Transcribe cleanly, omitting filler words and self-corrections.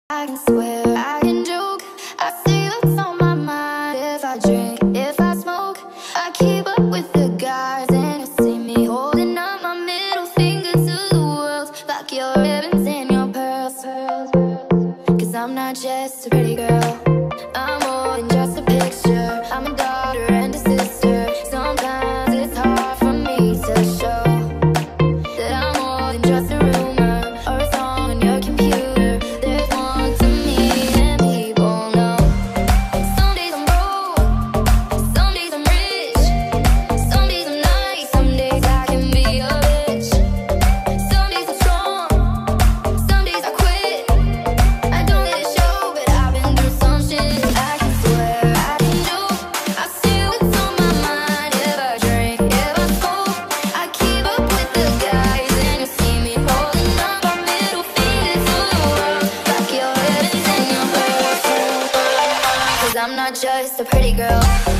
I can swear, I can joke. I say what's on my mind. If I drink, if I smoke, I keep up with the guys, and you see me holding up my middle finger to the world. Fuck your ribbons and your pearls. Cause I'm not just a pretty girl, I'm more than just a picture. I'm a daughter and a sister. Sometimes it's hard for me to show that I'm more than just a rumor or a song on your computer. There's more to me than people know. Some days I'm broke, some days I'm rich, some days I'm nice, some days I can be a bitch. Some days I'm strong, some days I quit. I don't let it show, but I've been through some shit. I can swear, I can joke. I see what's on my mind. If I drink, if I smoke, I keep up with the guys, and you see me holding up our middle finger to the world. Fuck your ribbons and your pearls. Cause I'm not just a pretty girl.